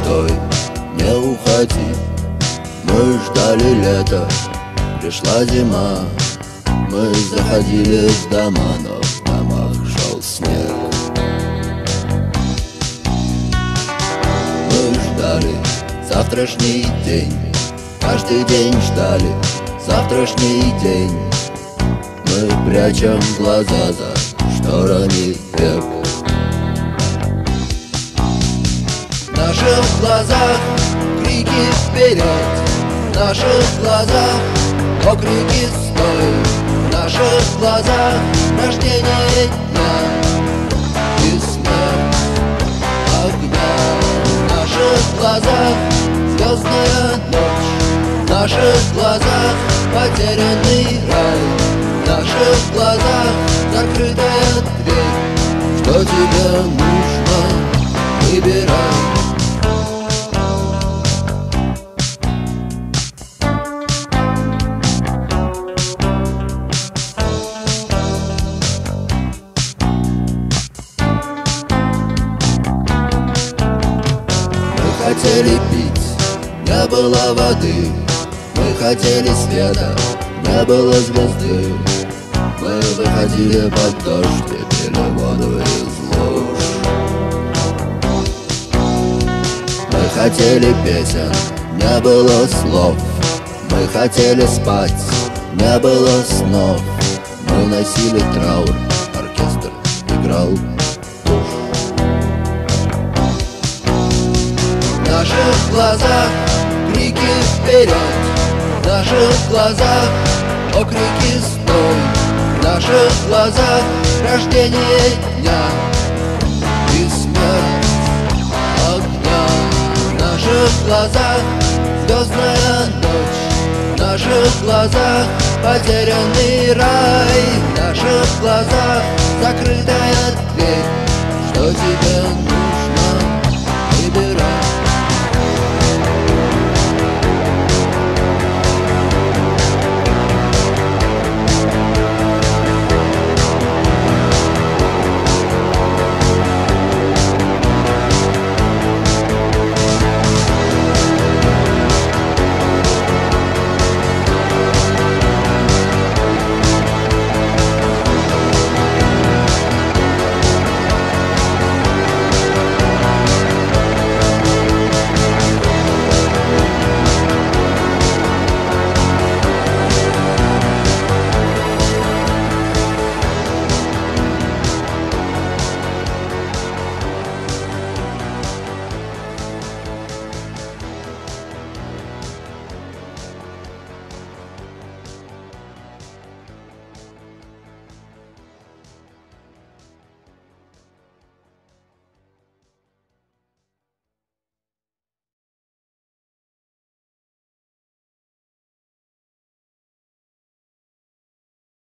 стой, не уходи. Мы ждали лета, пришла зима. Мы заходили в дома, но в домах шел снег. Мы ждали завтрашний день, каждый день ждали завтрашний день. Мы прячем глаза за шторами век. В наших глазах крики вперед, в наших глазах окрики стой, в наших глазах рождение дня и смерть огня. В наших глазах звездная ночь, в наших глазах потерянный рай, в наших глазах закрытая дверь. Что тебе нужно, выбирай. Мы хотели пить, не было воды. Мы хотели света, не было звезды. Мы выходили под дождь и пили воду из луж. Мы хотели песен, не было слов. Мы хотели спать, не было снов. Мы носили траур, оркестр играл. В наших глазах крики вперед, в наших глазах окрики стой, в наших глазах рождение дня и смерть огня. В наших глазах звездная ночь, в наших глазах потерянный рай, в наших глазах закрытая дверь. Что тебе нужно?